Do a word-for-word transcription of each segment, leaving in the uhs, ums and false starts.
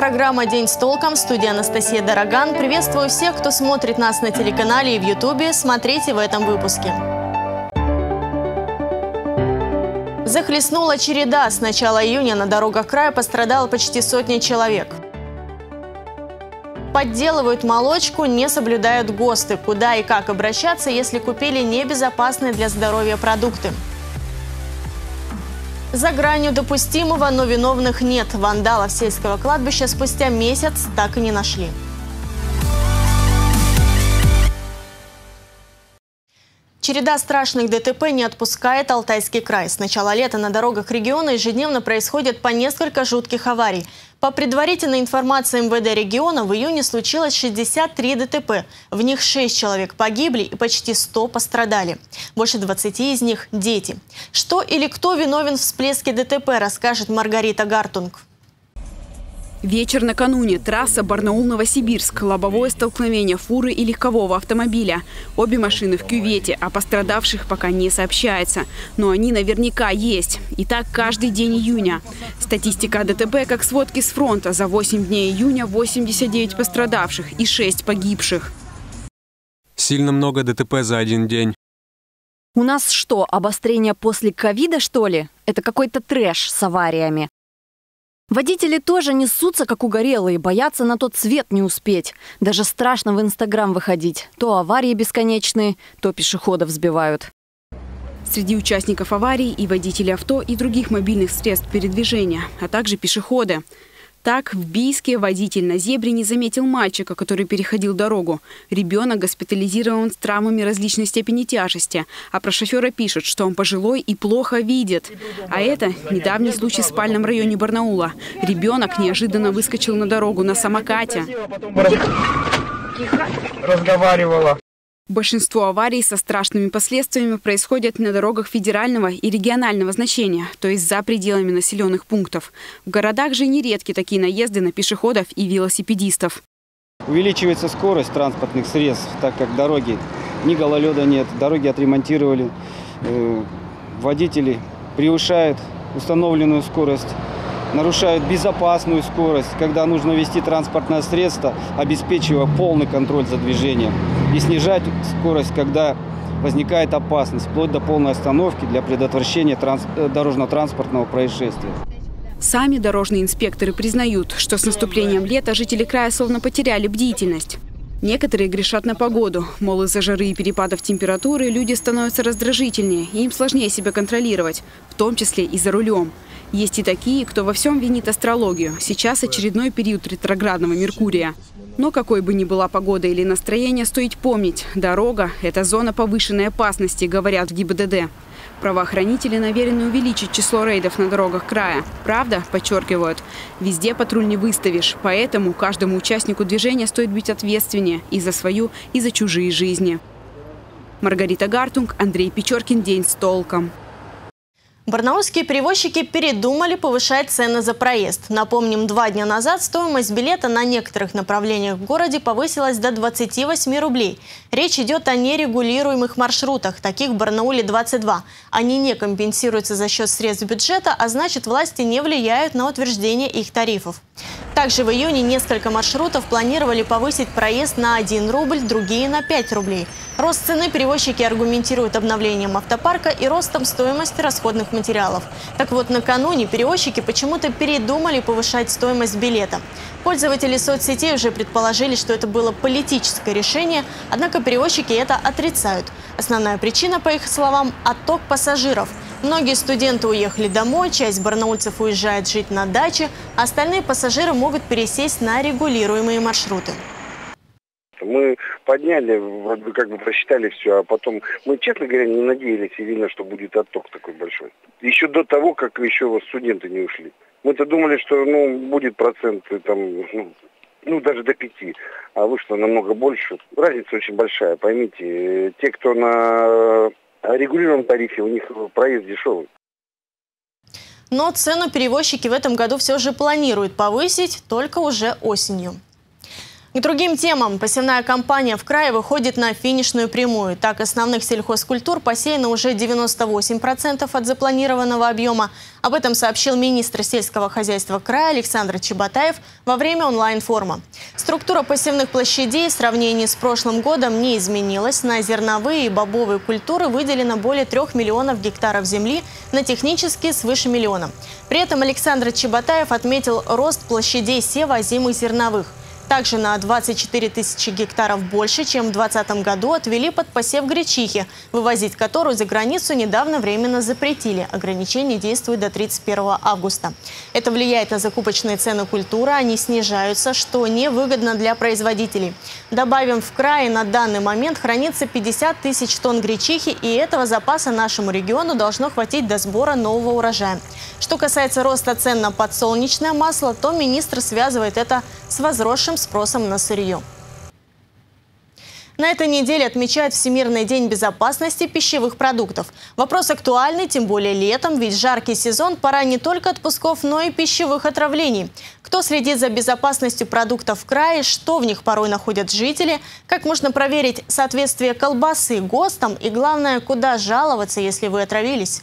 Программа «День с толком», в студии Анастасия Дороган. Приветствую всех, кто смотрит нас на телеканале и в Ютубе. Смотрите в этом выпуске. Захлестнула череда. С начала июня на дорогах края пострадало почти сотня человек. Подделывают молочку, не соблюдают ГОСТы. Куда и как обращаться, если купили небезопасные для здоровья продукты? За гранью допустимого, но виновных нет. Вандалов сельского кладбища спустя месяц так и не нашли. Череда страшных ДТП не отпускает Алтайский край. С начала лета на дорогах региона ежедневно происходит по несколько жутких аварий. По предварительной информации эм вэ дэ региона, в июне случилось шестьдесят три ДТП. В них шесть человек погибли и почти сто пострадали. Больше двадцати из них – дети. Что или кто виновен в всплеске ДТП, расскажет Маргарита Гартунг. Вечер накануне. Трасса Барнаул-Новосибирск. Лобовое столкновение фуры и легкового автомобиля. Обе машины в кювете, о пострадавших пока не сообщается. Но они наверняка есть. И так каждый день июня. Статистика ДТП как сводки с фронта. За восемь дней июня восемьдесят девять пострадавших и шесть погибших. Сильно много ДТП за один день. У нас что, обострение после ковида, что ли? Это какой-то трэш с авариями. Водители тоже несутся, как угорелые, боятся на тот свет не успеть. Даже страшно в Инстаграм выходить. То аварии бесконечные, то пешеходов сбивают. Среди участников аварий и водители авто, и других мобильных средств передвижения, а также пешеходы. Так, в Бийске водитель на зебре не заметил мальчика, который переходил дорогу. Ребенок госпитализирован с травмами различной степени тяжести. А про шофера пишут, что он пожилой и плохо видит. А это недавний случай в спальном районе Барнаула. Ребенок неожиданно выскочил на дорогу на самокате. Разговаривала. Большинство аварий со страшными последствиями происходят на дорогах федерального и регионального значения, то есть за пределами населенных пунктов. В городах же нередки такие наезды на пешеходов и велосипедистов. Увеличивается скорость транспортных средств, так как дороги, ни гололеда нет, дороги отремонтировали. Водители превышают установленную скорость, нарушают безопасную скорость, когда нужно вести транспортное средство, обеспечивая полный контроль за движением. И снижать скорость, когда возникает опасность, вплоть до полной остановки для предотвращения транс... дорожно-транспортного происшествия. Сами дорожные инспекторы признают, что с наступлением лета жители края словно потеряли бдительность. Некоторые грешат на погоду. Мол, из-за жары и перепадов температуры люди становятся раздражительнее, и им сложнее себя контролировать, в том числе и за рулем. Есть и такие, кто во всем винит астрологию. Сейчас очередной период ретроградного Меркурия. Но какой бы ни была погода или настроение, стоит помнить – дорога – это зона повышенной опасности, говорят в гэ и бэ дэ дэ. Правоохранители намерены увеличить число рейдов на дорогах края. Правда, подчеркивают, везде патруль не выставишь, поэтому каждому участнику движения стоит быть ответственнее и за свою, и за чужие жизни. Маргарита Гартунг, Андрей Печоркин. День с толком. Барнаульские перевозчики передумали повышать цены за проезд. Напомним, два дня назад стоимость билета на некоторых направлениях в городе повысилась до двадцати восьми рублей. Речь идет о нерегулируемых маршрутах, таких в Барнауле двадцать два. Они не компенсируются за счет средств бюджета, а значит, власти не влияют на утверждение их тарифов. Также в июне несколько маршрутов планировали повысить проезд на один рубль, другие на пять рублей. Рост цены перевозчики аргументируют обновлением автопарка и ростом стоимости расходных материалов. Так вот, накануне перевозчики почему-то передумали повышать стоимость билета. Пользователи соцсетей уже предположили, что это было политическое решение, однако перевозчики это отрицают. Основная причина, по их словам, – отток пассажиров. Многие студенты уехали домой, часть барнаульцев уезжает жить на даче, а остальные пассажиры могут пересесть на регулируемые маршруты. Мы подняли, вроде бы как бы просчитали все, а потом мы, честно говоря, не надеялись и видно, что будет отток такой большой. Еще до того, как еще студенты не ушли. Мы-то думали, что ну, будет процент там, ну, ну даже до пяти, а вышло намного больше. Разница очень большая, поймите. Те, кто на регулируемом тарифе, у них проезд дешевый. Но цену перевозчики в этом году все же планируют повысить, только уже осенью. К другим темам. Посевная кампания в крае выходит на финишную прямую. Так, основных сельхозкультур посеяно уже девяносто восемь процентов от запланированного объема. Об этом сообщил министр сельского хозяйства края Александр Чеботаев во время онлайн-форума. Структура посевных площадей в сравнении с прошлым годом не изменилась. На зерновые и бобовые культуры выделено более трех миллионов гектаров земли, на технические свыше миллиона. При этом Александр Чеботаев отметил рост площадей сева озимых зерновых. Также на двадцать четыре тысячи гектаров больше, чем в две тысячи двадцатом году, отвели под посев гречихи, вывозить которую за границу недавно временно запретили. Ограничения действуют до тридцать первого августа. Это влияет на закупочные цены культуры, они снижаются, что невыгодно для производителей. Добавим, в крае на данный момент хранится пятьдесят тысяч тонн гречихи, и этого запаса нашему региону должно хватить до сбора нового урожая. Что касается роста цен на подсолнечное масло, то министр связывает это с возросшим спросом на сырье. На этой неделе отмечают Всемирный день безопасности пищевых продуктов. Вопрос актуальный, тем более летом, ведь жаркий сезон, пора не только отпусков, но и пищевых отравлений. Кто следит за безопасностью продуктов в крае, что в них порой находят жители, как можно проверить соответствие колбасы ГОСТам и, главное, куда жаловаться, если вы отравились.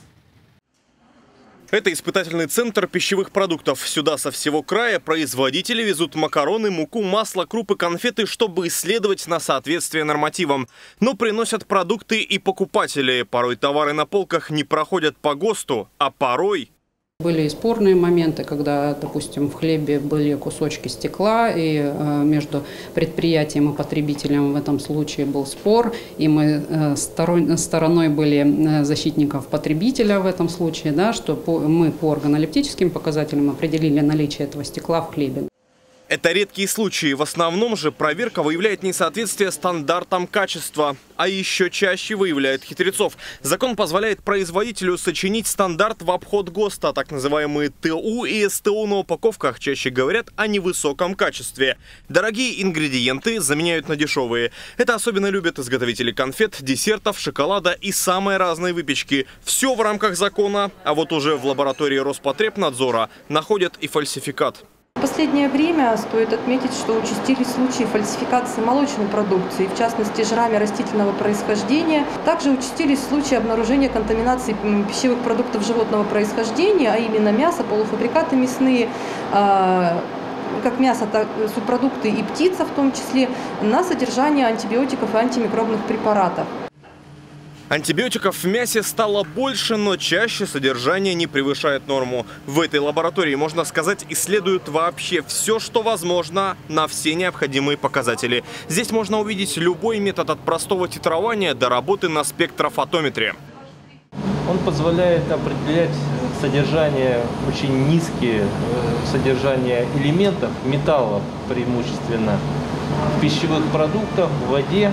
Это испытательный центр пищевых продуктов. Сюда со всего края производители везут макароны, муку, масло, крупы, конфеты, чтобы исследовать на соответствие нормативам. Но приносят продукты и покупатели. Порой товары на полках не проходят по ГОСТу, а порой... Были и спорные моменты, когда, допустим, в хлебе были кусочки стекла, и э, между предприятием и потребителем в этом случае был спор, и мы э, сторон, стороной были защитников потребителя в этом случае, да, что по, мы по органолептическим показателям определили наличие этого стекла в хлебе. Это редкие случаи. В основном же проверка выявляет несоответствие стандартам качества. А еще чаще выявляет хитрецов. Закон позволяет производителю сочинить стандарт в обход ГОСТа. Так называемые ТУ и СТУ на упаковках чаще говорят о невысоком качестве. Дорогие ингредиенты заменяют на дешевые. Это особенно любят изготовители конфет, десертов, шоколада и самой разной выпечки. Все в рамках закона. А вот уже в лаборатории Роспотребнадзора находят и фальсификат. В последнее время стоит отметить, что участились случаи фальсификации молочной продукции, в частности жирами растительного происхождения. Также участились случаи обнаружения контаминации пищевых продуктов животного происхождения, а именно мясо, полуфабрикаты мясные, как мясо, так и субпродукты и птица в том числе, на содержание антибиотиков и антимикробных препаратов. Антибиотиков в мясе стало больше, но чаще содержание не превышает норму. В этой лаборатории, можно сказать, исследуют вообще все, что возможно, на все необходимые показатели. Здесь можно увидеть любой метод от простого титрования до работы на спектрофотометре. Он позволяет определять содержание, очень низкие содержания элементов, металлов преимущественно, в пищевых продуктах, в воде.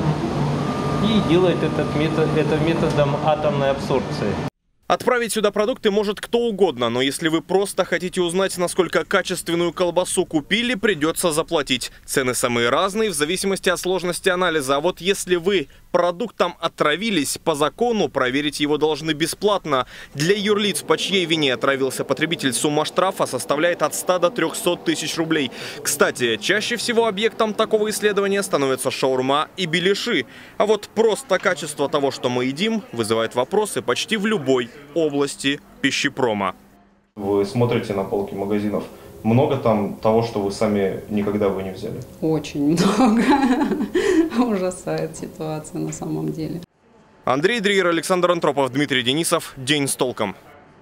И делает этот метод, это методом атомной абсорбции. Отправить сюда продукты может кто угодно, но если вы просто хотите узнать, насколько качественную колбасу купили, придется заплатить. Цены самые разные в зависимости от сложности анализа. А вот если вы продуктом отравились, по закону проверить его должны бесплатно. Для юрлиц, по чьей вине отравился потребитель, сумма штрафа составляет от ста до трёхсот тысяч рублей. Кстати, чаще всего объектом такого исследования становятся шаурма и беляши. А вот просто качество того, что мы едим, вызывает вопросы почти в любой области пищепрома. Вы смотрите на полки магазинов. Много там того, что вы сами никогда бы не взяли? Очень много. Ужасает ситуация на самом деле. Андрей Дриер, Александр Антропов, Дмитрий Денисов. День с толком.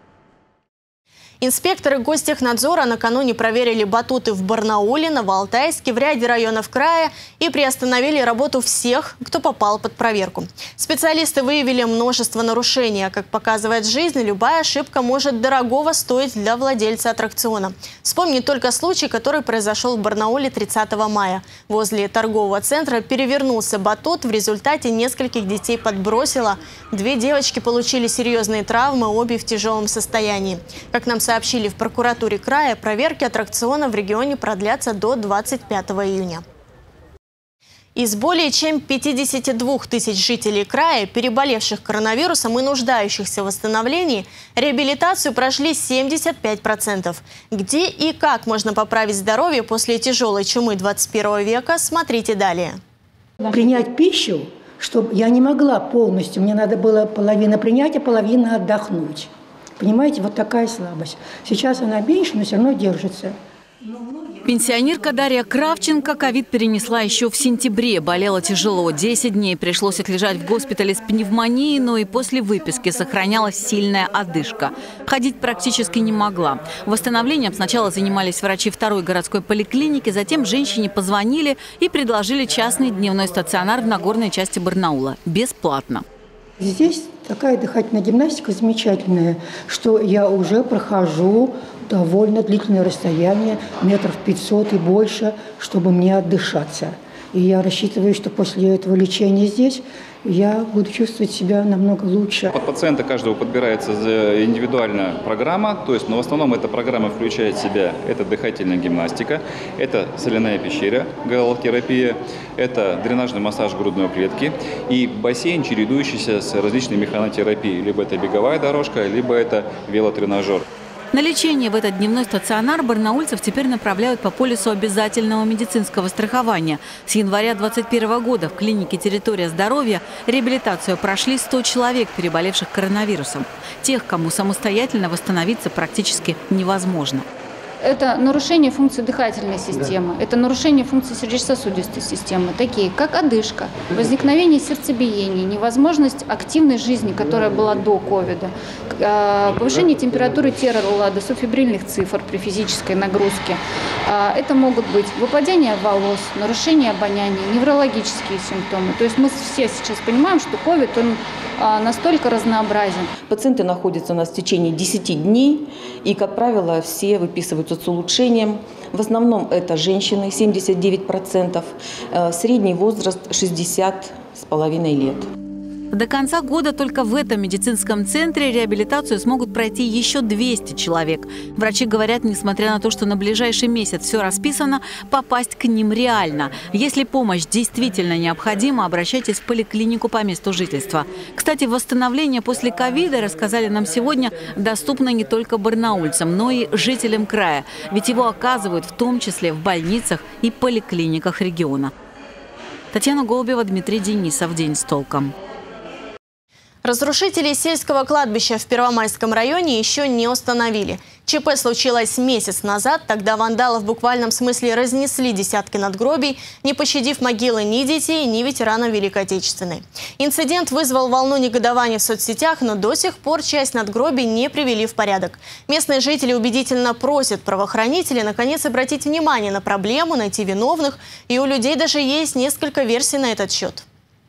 Инспекторы Гостехнадзора накануне проверили батуты в Барнауле, Новоалтайске, в ряде районов края и приостановили работу всех, кто попал под проверку. Специалисты выявили множество нарушений, а как показывает жизнь, любая ошибка может дорогого стоить для владельца аттракциона. Вспомнить только случай, который произошел в Барнауле тридцатого мая. Возле торгового центра перевернулся батут, в результате нескольких детей подбросило. Две девочки получили серьезные травмы, обе в тяжелом состоянии. Как нам сообщили в прокуратуре края, проверки аттракциона в регионе продлятся до двадцать пятого июня. Из более чем пятидесяти двух тысяч жителей края, переболевших коронавирусом и нуждающихся в восстановлении, реабилитацию прошли семьдесят пять процентов. Где и как можно поправить здоровье после тяжелой чумы двадцать первого века, смотрите далее. Принять пищу, чтобы я не могла полностью, мне надо было половина принять, а половина отдохнуть. Понимаете, вот такая слабость. Сейчас она меньше, но все равно держится. Пенсионерка Дарья Кравченко ковид перенесла еще в сентябре. Болела тяжело. десять дней пришлось отлежать в госпитале с пневмонией, но и после выписки сохранялась сильная одышка. Ходить практически не могла. Восстановлением сначала занимались врачи второй городской поликлиники, затем женщине позвонили и предложили частный дневной стационар в Нагорной части Барнаула. Бесплатно. Здесь такая дыхательная гимнастика замечательная, что я уже прохожу довольно длительное расстояние, метров пятьсот и больше, чтобы мне отдышаться. И я рассчитываю, что после этого лечения здесь я буду чувствовать себя намного лучше. Под пациента каждого подбирается индивидуальная программа, то есть, но в основном эта программа включает в себя это дыхательная гимнастика, это соляная пещера, галотерапия, это дренажный массаж грудной клетки и бассейн, чередующийся с различной механотерапией. Либо это беговая дорожка, либо это велотренажер. На лечение в этот дневной стационар барнаульцев теперь направляют по полису обязательного медицинского страхования. С января двадцать первого года в клинике «Территория здоровья» реабилитацию прошли сто человек, переболевших коронавирусом. Тех, кому самостоятельно восстановиться практически невозможно. Это нарушение функции дыхательной системы, это нарушение функции сердечно-сосудистой системы, такие как одышка, возникновение сердцебиения, невозможность активной жизни, которая была до ковида, повышение температуры тела, досуфибрильных цифр при физической нагрузке. Это могут быть выпадение волос, нарушение обоняния, неврологические симптомы. То есть мы все сейчас понимаем, что ковид, он настолько разнообразен. Пациенты находятся у нас в течение десяти дней, и, как правило, все выписываются с улучшением. В основном это женщины, семьдесят девять процентов, средний возраст шестьдесят с половиной лет. До конца года только в этом медицинском центре реабилитацию смогут пройти еще двести человек. Врачи говорят, несмотря на то, что на ближайший месяц все расписано, попасть к ним реально. Если помощь действительно необходима, обращайтесь в поликлинику по месту жительства. Кстати, восстановление после ковида, рассказали нам сегодня, доступно не только барнаульцам, но и жителям края. Ведь его оказывают в том числе в больницах и поликлиниках региона. Татьяна Голубева, Дмитрий Денисов. День с толком. Разрушителей сельского кладбища в Первомайском районе еще не установили. ЧП случилось месяц назад. Тогда вандалы в буквальном смысле разнесли десятки надгробий, не пощадив могилы ни детей, ни ветеранов Великой Отечественной. Инцидент вызвал волну негодования в соцсетях, но до сих пор часть надгробий не привели в порядок. Местные жители убедительно просят правоохранителей наконец обратить внимание на проблему, найти виновных. И у людей даже есть несколько версий на этот счет.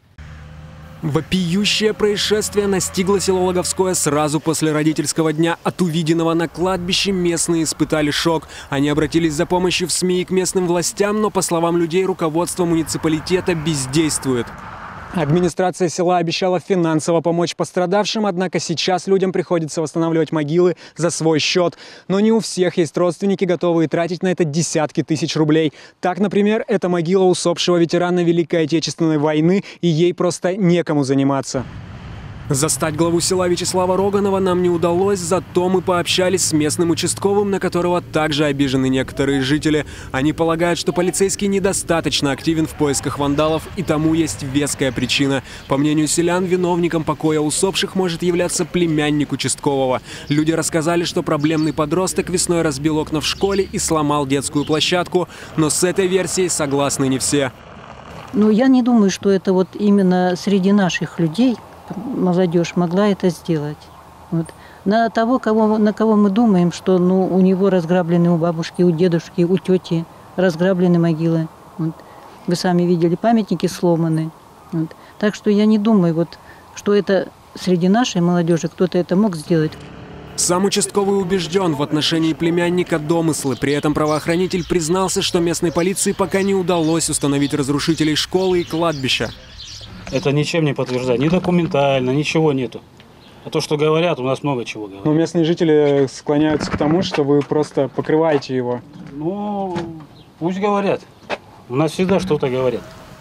Вопиющее происшествие настигло село Логовское сразу после родительского дня. От увиденного на кладбище местные испытали шок. Они обратились за помощью в СМИ и к местным властям, но, по словам людей, руководство муниципалитета бездействует. Администрация села обещала финансово помочь пострадавшим, однако сейчас людям приходится восстанавливать могилы за свой счет. Но не у всех есть родственники, готовые тратить на это десятки тысяч рублей. Так, например, это могила усопшего ветерана Великой Отечественной войны, и ей просто некому заниматься. Застать главу села Вячеслава Роганова нам не удалось, зато мы пообщались с местным участковым, на которого также обижены некоторые жители. Они полагают, что полицейский недостаточно активен в поисках вандалов, и тому есть веская причина. По мнению селян, виновником покоя усопших может являться племянник участкового. Люди рассказали, что проблемный подросток весной разбил окна в школе и сломал детскую площадку, но с этой версией согласны не все. Ну, я не думаю, что это вот именно среди наших людей молодежь могла это сделать. Вот. На того, кого, на кого мы думаем, что ну, у него разграблены у бабушки, у дедушки, у тети разграблены могилы. Вот. Вы сами видели, памятники сломаны. Вот. Так что я не думаю, вот, что это среди нашей молодежи кто-то это мог сделать. Сам участковый убежден в отношении племянника домыслы. При этом правоохранитель признался, что местной полиции пока не удалось установить разрушителей школы и кладбища. Это ничем не подтверждает, ни документально, ничего нету. А то, что говорят, у нас много чего говорят. Но местные жители склоняются к тому, что вы просто покрываете его. Ну, пусть говорят. У нас всегда что-то говорят.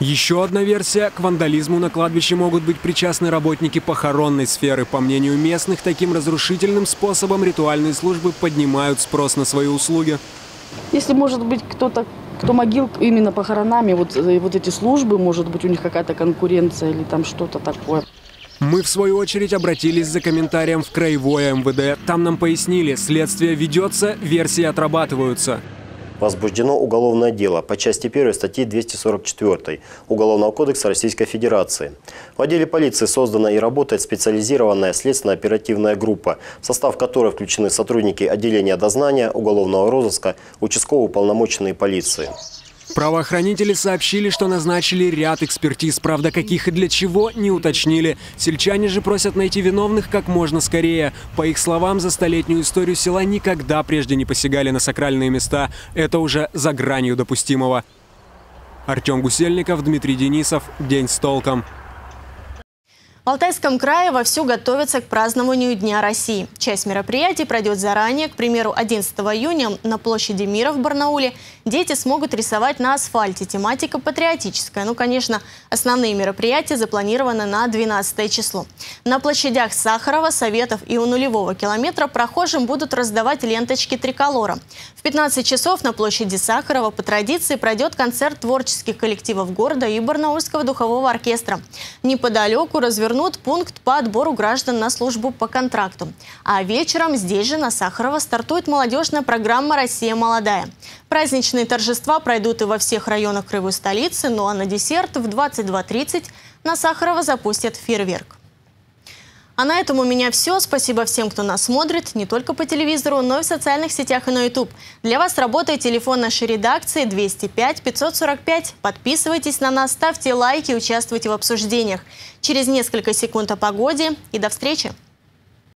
Еще одна версия – к вандализму на кладбище могут быть причастны работники похоронной сферы. По мнению местных, таким разрушительным способом ритуальные службы поднимают спрос на свои услуги. Если, может быть, кто-то, кто могил именно похоронами, вот, вот эти службы, может быть, у них какая-то конкуренция или там что-то такое. Мы, в свою очередь, обратились за комментарием в краевое эм вэ дэ. Там нам пояснили, следствие ведется, версии отрабатываются. Возбуждено уголовное дело по части первой статьи двести сорок четыре Уголовного кодекса Российской Федерации. В отделе полиции создана и работает специализированная следственно-оперативная группа, в состав которой включены сотрудники отделения дознания, уголовного розыска, участковые уполномоченные полиции. Правоохранители сообщили, что назначили ряд экспертиз, правда, каких и для чего не уточнили. Сельчане же просят найти виновных как можно скорее. По их словам, за столетнюю историю села никогда прежде не посягали на сакральные места. Это уже за гранью допустимого. Артем Гусельников, Дмитрий Денисов. День с толком. В Алтайском крае вовсю готовятся к празднованию Дня России. Часть мероприятий пройдет заранее. К примеру, одиннадцатого июня на площади Мира в Барнауле дети смогут рисовать на асфальте. Тематика патриотическая. Ну, конечно, основные мероприятия запланированы на двенадцатое число. На площадях Сахарова, Советов и у нулевого километра прохожим будут раздавать ленточки триколора. В пятнадцать часов на площади Сахарова по традиции пройдет концерт творческих коллективов города и Барнаульского духового оркестра. Неподалеку развернут пункт по отбору граждан на службу по контракту. А вечером здесь же на Сахарова стартует молодежная программа «Россия молодая». Праздничные торжества пройдут и во всех районах краевой столицы, ну а на десерт в двадцать два тридцать на Сахарова запустят фейерверк. А на этом у меня все. Спасибо всем, кто нас смотрит не только по телевизору, но и в социальных сетях и на YouTube. Для вас работает телефон нашей редакции двести пять пятьсот сорок пять. Подписывайтесь на нас, ставьте лайки, участвуйте в обсуждениях. Через несколько секунд о погоде и до встречи.